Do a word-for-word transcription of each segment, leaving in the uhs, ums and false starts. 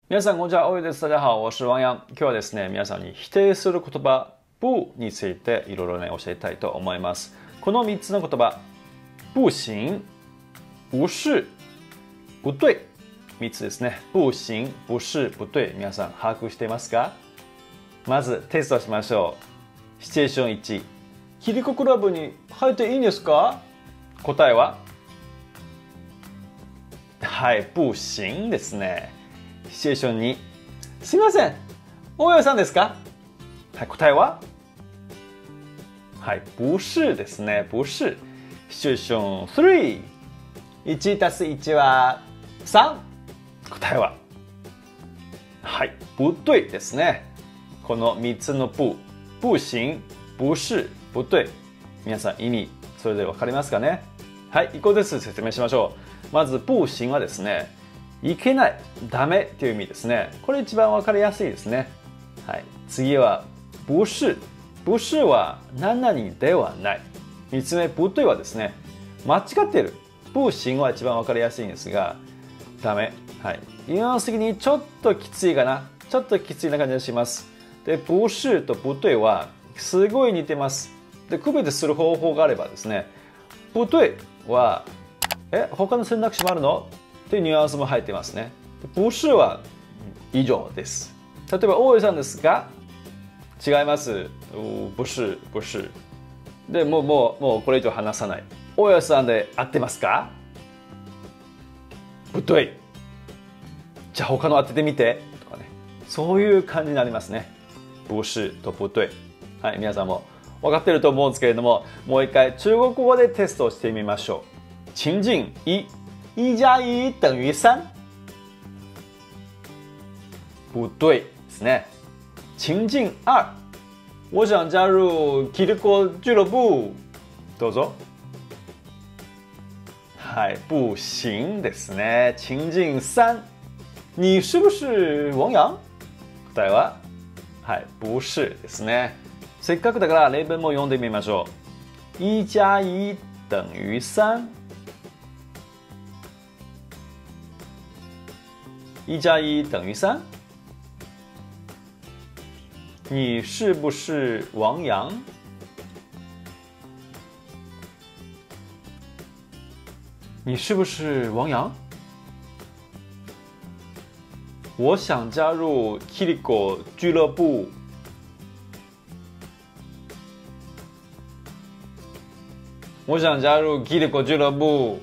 皆さん、こんにちは。おいです。大家好。我是王阳。今日はですね、皆さんに否定する言葉、不についていろいろね、教えたいと思います。このみっつの言葉、不行、不是、不对。みっつですね。不行、不是、不对。皆さん、把握していますか？まず、テストしましょう。シチュエーションいち。キリコクラブに入っていいんですか？答えははい、不行ですね。シチュエーションに、すみません、大家さんですか？はい、答えははい、不是ですね。不是。シチュエーションさん。いちたすいちはさん。答えははい、不对ですね。このみっつの不、不行、不是、不对。皆さん意味、それぞれわかりますかね？はい、一個ずつ説明しましょう。まず、不行はですね、いけない、ダメという意味ですね。これ一番わかりやすいですね。はい、次は、不是。不是は何々ではない。みっつめ、不对はですね、間違っている。不行は一番わかりやすいんですが、ダメ。はい。ニュアンス的にちょっときついかな。ちょっときついな感じがします。で、不是と不对はすごい似てます。で、区別する方法があればですね、不对は、え、他の選択肢もあるの？っていうニュアンスも入ってますね。不是は以上です。例えば、大江さんですが、違います。不是、不是。で、もう、もう、もうこれ以上話さない。大江さんで合ってますか？不对。じゃあ他の当ててみて。とかね。そういう感じになりますね。不是と不对。はい、皆さんも分かってると思うんですけれども、もう一回中国語でテストをしてみましょう。情境一。一加一等于三。不对ですね。情境二。我想加入キリコ俱乐部。どうぞ。はい、不行ですね。情境三。你是不是王阳？答えははい、不是ですね。せっかくだから例文も読んでみましょう。一加一等于三。一加一等于三。你是不是王阳？你是不是王阳？我想加入 Kiriko 俱乐部。我想加入 Kiriko 俱乐部。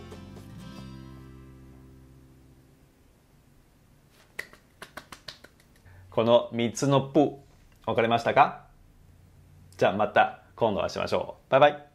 このみっつのプ、分かりましたか？じゃあまた今度はしましょう。バイバイ。